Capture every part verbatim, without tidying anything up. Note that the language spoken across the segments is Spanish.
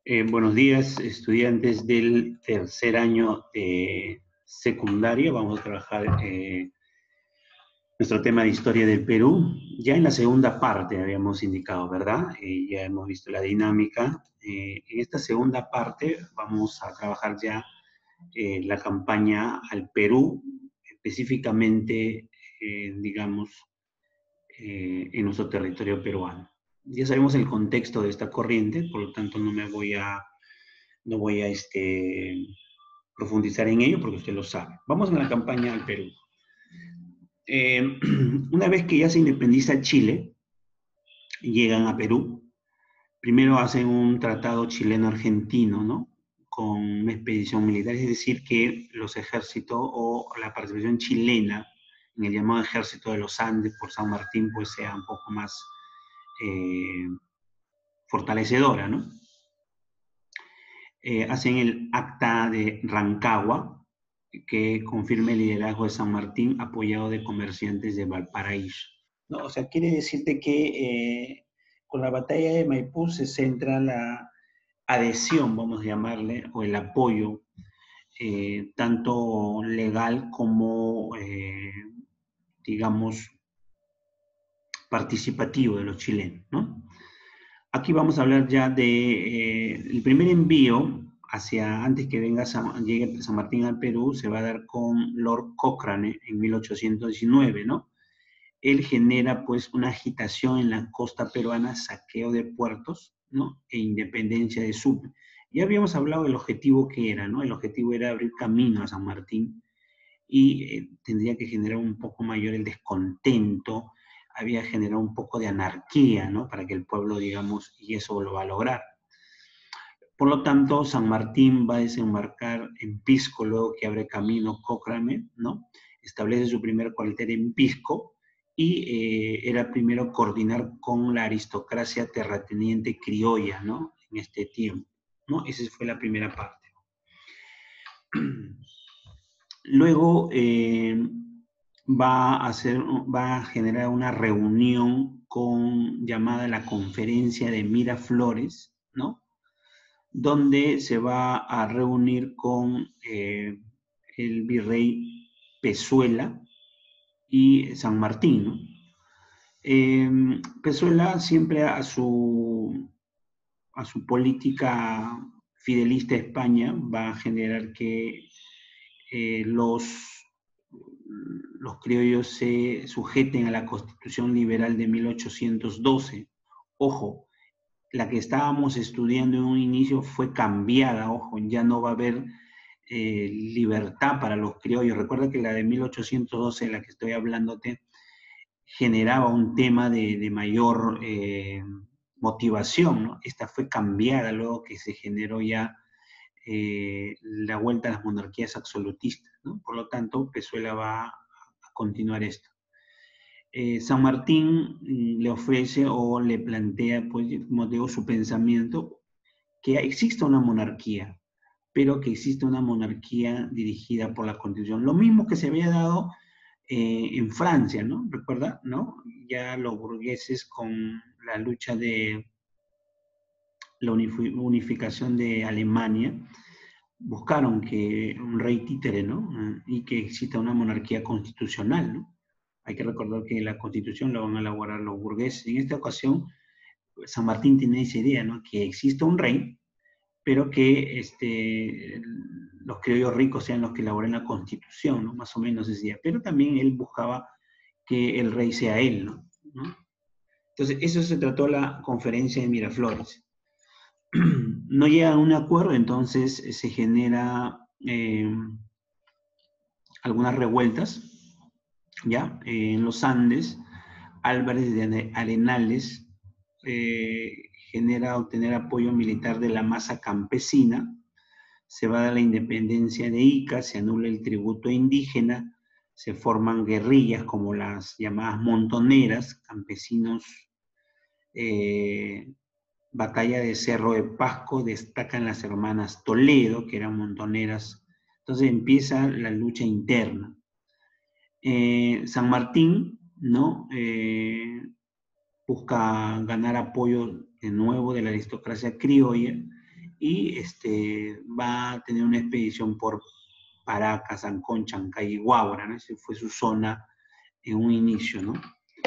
Eh, buenos días, estudiantes del tercer año de secundaria. Vamos a trabajar eh, nuestro tema de historia del Perú. Ya en la segunda parte habíamos indicado, ¿verdad? Eh, ya hemos visto la dinámica. Eh, en esta segunda parte vamos a trabajar ya eh, la campaña al Perú, específicamente, eh, digamos, eh, en nuestro territorio peruano. Ya sabemos el contexto de esta corriente, por lo tanto no me voy a No voy a este, profundizar en ello porque usted lo sabe. Vamos a la campaña al Perú. Eh, una vez que ya se independiza Chile, llegan a Perú, primero hacen un tratado chileno-argentino, ¿no? Con una expedición militar, es decir, que los ejércitos o la participación chilena en el llamado ejército de los Andes por San Martín, pues sea un poco más eh, fortalecedora, ¿no? Eh, hacen el acta de Rancagua, que confirma el liderazgo de San Martín apoyado de comerciantes de Valparaíso. ¿No? O sea, quiere decirte que eh, con la batalla de Maipú se centra la adhesión, vamos a llamarle, o el apoyo, eh, tanto legal como, eh, digamos, participativo de los chilenos, ¿no? Aquí vamos a hablar ya de eh, el primer envío hacia, antes que venga San, llegue San Martín al Perú, se va a dar con Lord Cochrane en mil ochocientos diecinueve, ¿no? Él genera pues una agitación en la costa peruana, saqueo de puertos, ¿no? E independencia de Sucre. Ya habíamos hablado del objetivo que era, ¿no? El objetivo era abrir camino a San Martín y eh, tendría que generar un poco mayor el descontento, había generado un poco de anarquía, ¿no? Para que el pueblo, digamos, y eso lo va a lograr. Por lo tanto, San Martín va a desembarcar en Pisco, luego que abre camino Cochrane, ¿no? Establece su primer cuartel en Pisco y eh, era primero coordinar con la aristocracia terrateniente criolla, ¿no? En este tiempo, ¿no? Esa fue la primera parte. Luego eh, va a hacer, va a generar una reunión con, llamada la Conferencia de Miraflores, ¿no? Donde se va a reunir con eh, el virrey Pezuela y San Martín, ¿no? Eh, Pezuela siempre a su, a su política fidelista a España va a generar que eh, los, los criollos se sujeten a la Constitución Liberal de mil ochocientos doce. Ojo, la que estábamos estudiando en un inicio fue cambiada, ojo, ya no va a haber eh, libertad para los criollos. Recuerda que la de mil ochocientos doce, la que estoy hablándote, generaba un tema de, de mayor eh, motivación, ¿no? Esta fue cambiada luego que se generó ya eh, la vuelta a las monarquías absolutistas, ¿no? Por lo tanto, Pezuela va a continuar esto. Eh, San Martín mm, le ofrece o le plantea, pues, como digo, su pensamiento, que exista una monarquía, pero que exista una monarquía dirigida por la Constitución. Lo mismo que se había dado eh, en Francia, ¿no? ¿Recuerda? ¿No? Ya los burgueses con la lucha de la unificación de Alemania, buscaron que un rey títere, ¿no? Y que exista una monarquía constitucional, ¿no? Hay que recordar que la constitución la van a elaborar los burgueses. En esta ocasión, San Martín tiene esa idea, ¿no? Que exista un rey, pero que este, los criollos ricos sean los que elaboren la constitución, ¿no? Más o menos decía. Pero también él buscaba que el rey sea él, ¿no? ¿no? Entonces, eso se trató la conferencia de Miraflores. No llega a un acuerdo, entonces se genera eh, algunas revueltas, ¿ya? Eh, en los Andes, Álvarez de Arenales eh, genera obtener apoyo militar de la masa campesina, se va a dar la independencia de Ica, se anula el tributo indígena, se forman guerrillas como las llamadas montoneras, campesinos, eh, batalla de Cerro de Pasco, destacan las hermanas Toledo, que eran montoneras. Entonces empieza la lucha interna. Eh, San Martín, ¿no? Eh, busca ganar apoyo de nuevo de la aristocracia criolla y este, va a tener una expedición por Paracas, Ancón, Chancay y Huaura, ¿no? Esa fue su zona en un inicio, ¿no?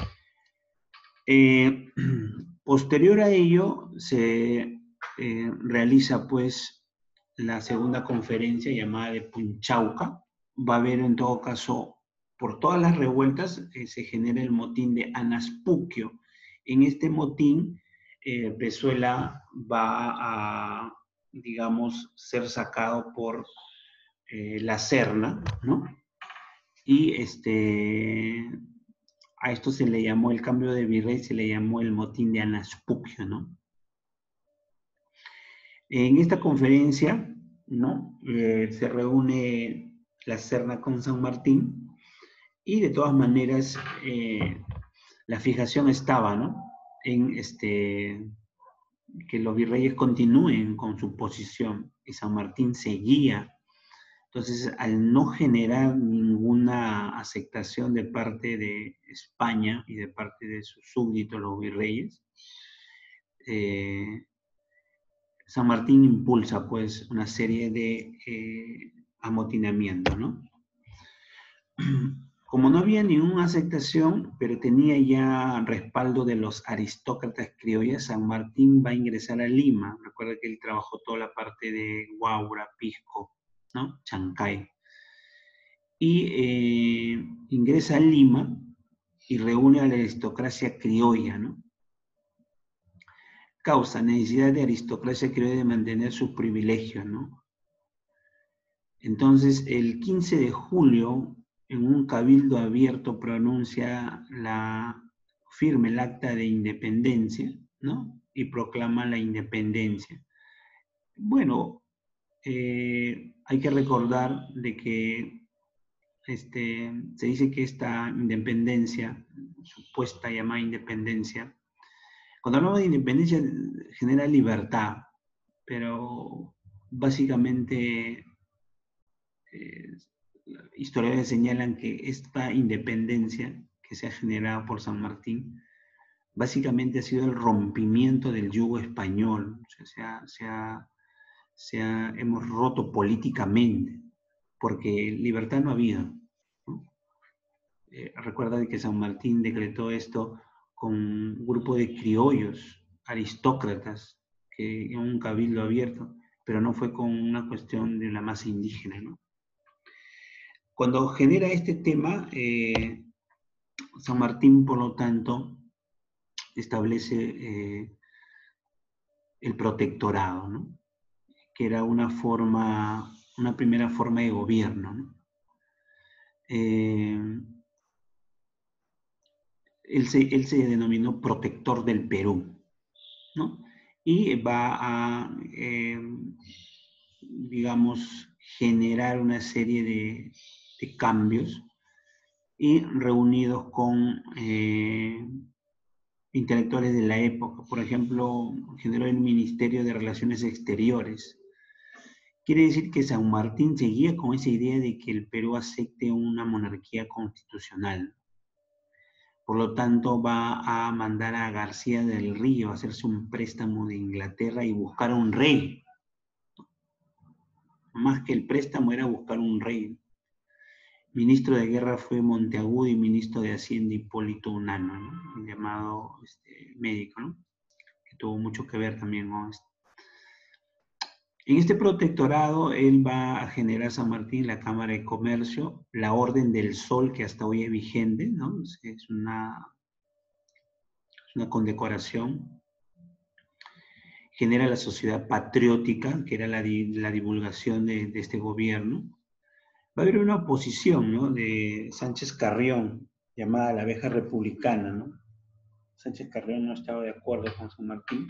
Eh, posterior a ello, se eh, realiza, pues, la segunda conferencia llamada de Punchauca. Va a haber, en todo caso, por todas las revueltas, eh, se genera el motín de Anaspuquio. En este motín, eh, Pezuela va a, digamos, ser sacado por eh, la Serna, ¿no? Y este, a esto se le llamó el cambio de virrey, se le llamó el motín de Anaspuquio, ¿no? En esta conferencia, ¿no? Eh, se reúne la Serna con San Martín y de todas maneras eh, la fijación estaba, ¿no? En este, que los virreyes continúen con su posición y San Martín seguía. Entonces, al no generar ninguna aceptación de parte de España y de parte de sus súbditos, los virreyes, eh, San Martín impulsa pues una serie de eh, amotinamientos, ¿no? Como no había ninguna aceptación, pero tenía ya respaldo de los aristócratas criollas, San Martín va a ingresar a Lima. Recuerda que él trabajó toda la parte de Huaura, Pisco, ¿no? Chancay. Y eh, ingresa a Lima y reúne a la aristocracia criolla, ¿no? Causa necesidad de aristocracia criolla de mantener sus privilegios, ¿no? Entonces, el quince de julio, en un cabildo abierto, pronuncia la, firme el acta de independencia, ¿no? Y proclama la independencia. Bueno, eh, hay que recordar de que este, se dice que esta independencia, supuesta llamada independencia, cuando hablamos de independencia genera libertad, pero básicamente eh, historiadores señalan que esta independencia que se ha generado por San Martín básicamente ha sido el rompimiento del yugo español, o sea, se ha, se ha, se ha, hemos roto políticamente, porque libertad no ha habido, ¿no? Eh, recuerda que San Martín decretó esto con un grupo de criollos, aristócratas, que en un cabildo abierto, pero no fue con una cuestión de la masa indígena, ¿no? Cuando genera este tema, eh, San Martín, por lo tanto, establece eh, el protectorado, ¿no? Que era una forma, una primera forma de gobierno, ¿no? Eh, él, se, él se denominó protector del Perú, ¿no? Y va a, eh, digamos, generar una serie de, de cambios y reunidos con eh, intelectuales de la época. Por ejemplo, generó el Ministerio de Relaciones Exteriores. Quiere decir que San Martín seguía con esa idea de que el Perú acepte una monarquía constitucional. Por lo tanto, va a mandar a García del Río a hacerse un préstamo de Inglaterra y buscar un rey. Más que el préstamo era buscar un rey. Ministro de Guerra fue Monteagudo y ministro de Hacienda Hipólito Unanue, ¿no? Llamado este, médico, ¿no? Que tuvo mucho que ver también con esto. En este protectorado, él va a generar San Martín la Cámara de Comercio, la Orden del Sol, que hasta hoy es vigente, ¿no? Es una, es una condecoración. Genera la Sociedad Patriótica, que era la, la divulgación de, de este gobierno. Va a haber una oposición, ¿no? De Sánchez Carrión, llamada la Abeja Republicana, ¿no? Sánchez Carrión no estaba de acuerdo con San Martín.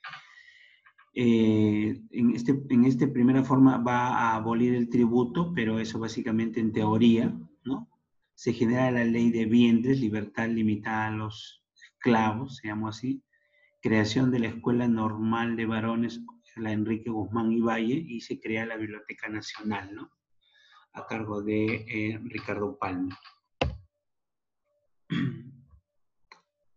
Eh, en, este, en esta primera forma va a abolir el tributo, pero eso básicamente en teoría, ¿no? Se genera la ley de vientres, libertad limitada a los esclavos, se llamó así, creación de la Escuela Normal de Varones, la Enrique Guzmán y Valle, y se crea la Biblioteca Nacional, ¿no? A cargo de eh, Ricardo Palma.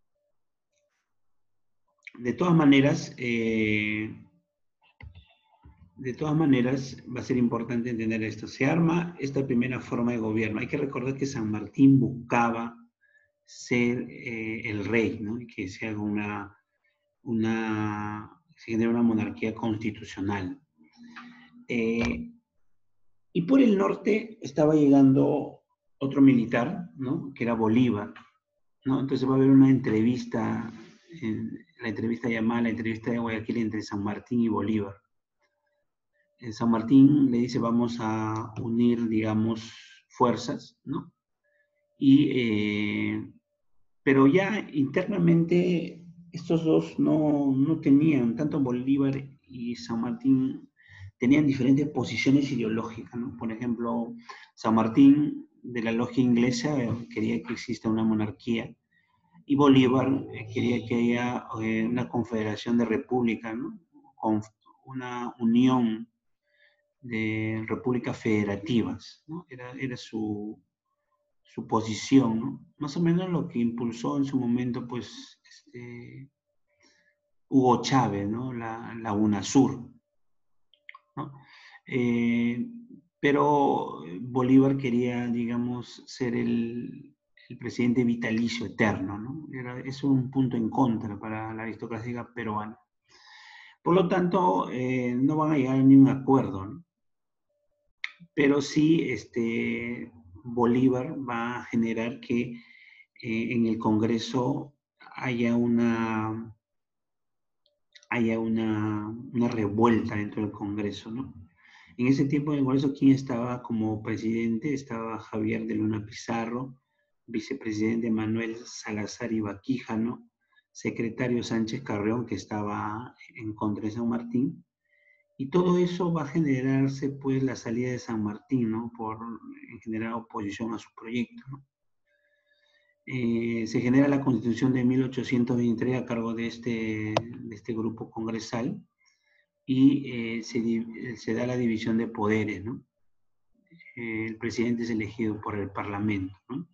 De todas maneras, eh, de todas maneras, va a ser importante entender esto. Se arma esta primera forma de gobierno. Hay que recordar que San Martín buscaba ser eh, el rey, ¿no? Y que se haga una, una, se genere una monarquía constitucional. Eh, y por el norte estaba llegando otro militar, ¿no? Que era Bolívar, ¿no? Entonces va a haber una entrevista, en, la entrevista llamada la entrevista de Guayaquil entre San Martín y Bolívar. En San Martín le dice vamos a unir, digamos, fuerzas, ¿no? Y, eh, pero ya internamente estos dos no, no tenían, tanto Bolívar y San Martín tenían diferentes posiciones ideológicas, ¿no? Por ejemplo, San Martín de la logia inglesa eh, quería que exista una monarquía y Bolívar eh, quería que haya eh, una confederación de repúblicas, ¿no? Con una unión de repúblicas federativas, ¿no? Era, era su, su posición, ¿no? Más o menos lo que impulsó en su momento, pues, este, Hugo Chávez, ¿no? La, la UNASUR, ¿no? Eh, pero Bolívar quería, digamos, ser el, el presidente vitalicio eterno, ¿no? Era, es un punto en contra para la aristocracia peruana. Por lo tanto, eh, no van a llegar a ningún acuerdo, ¿no? Pero sí, este, Bolívar va a generar que eh, en el Congreso haya una, haya una, una revuelta dentro del Congreso, ¿no? En ese tiempo en el Congreso, ¿quién estaba como presidente? Estaba Javier de Luna Pizarro, vicepresidente Manuel Salazar y Quijano, secretario Sánchez Carreón, que estaba en contra de San Martín, y todo eso va a generarse, pues, la salida de San Martín, ¿no? Por en generar oposición a su proyecto, ¿no? Eh, se genera la Constitución de mil ochocientos veintitrés a cargo de este, de este grupo congresal y eh, se, se, da la división de poderes, ¿no? Eh, el presidente es elegido por el Parlamento, ¿no?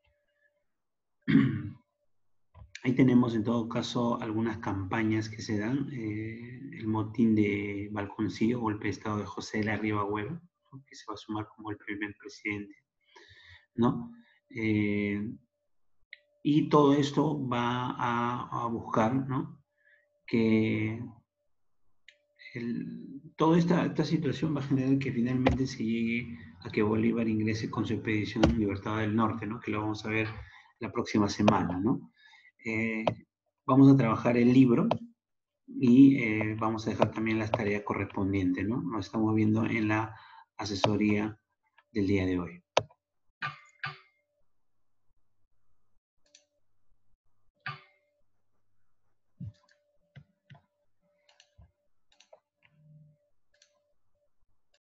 Ahí tenemos en todo caso algunas campañas que se dan, eh, el motín de Balconcillo, golpe de estado de José de la Riva Hueva, ¿no? Que se va a sumar como el primer presidente, ¿no? Eh, y todo esto va a, a buscar, ¿no? Que el, toda esta, esta situación va a generar que finalmente se llegue a que Bolívar ingrese con su expedición Libertad del Norte, ¿no? Que lo vamos a ver la próxima semana, ¿no? Eh, vamos a trabajar el libro y eh, vamos a dejar también las tareas correspondientes, ¿no? Nos estamos viendo en la asesoría del día de hoy.